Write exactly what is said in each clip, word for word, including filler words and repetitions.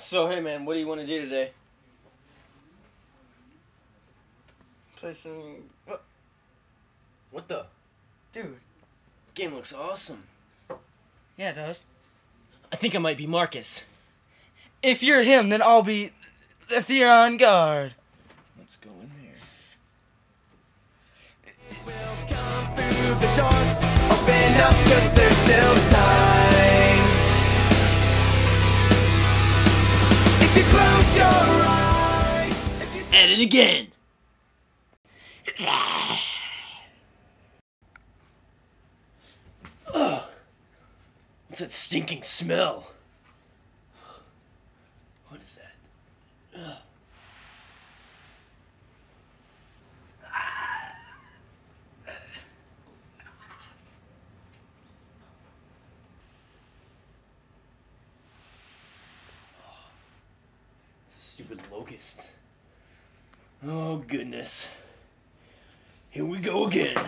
So, hey man, what do you want to do today? Play some... What? What the? Dude. The game looks awesome. Yeah, it does. I think I might be Marcus. If you're him, then I'll be the Theron Guard. Let's go in there. We'll come through the door. Open up, cause there's still time. If you close your eyes. If you At it again. Ugh. What's that stinking smell? What is that? Ugh. It's a stupid locust. Oh goodness. Here we go again.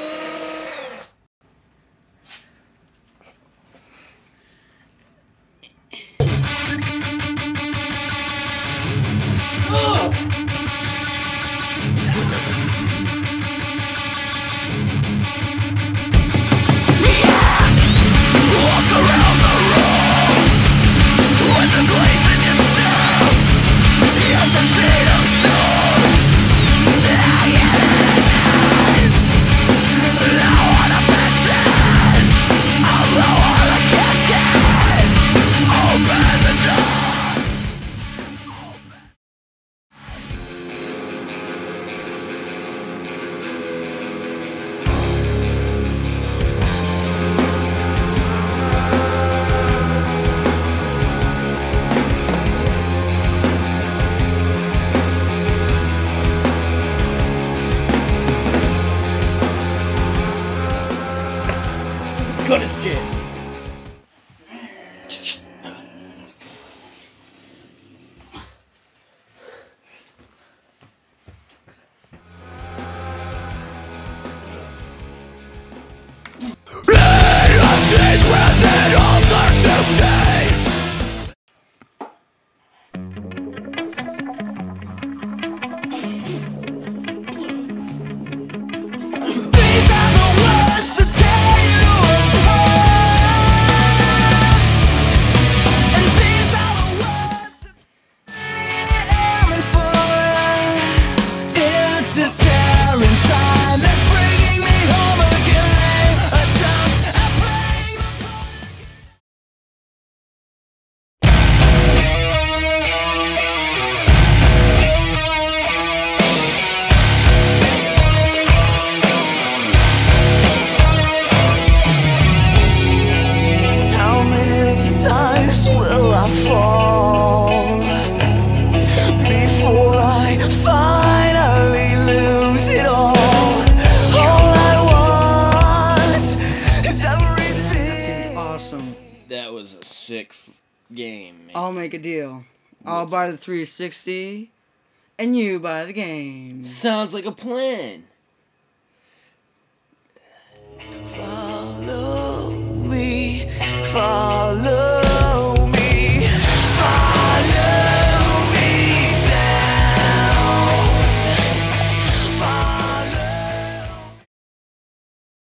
Gun is jammed. fall before I finally lose it all. All I want is everything. That seems awesome. That was a sick f game, man. I'll make a deal. I'll buy the three sixty, and you buy the game. Sounds like a plan.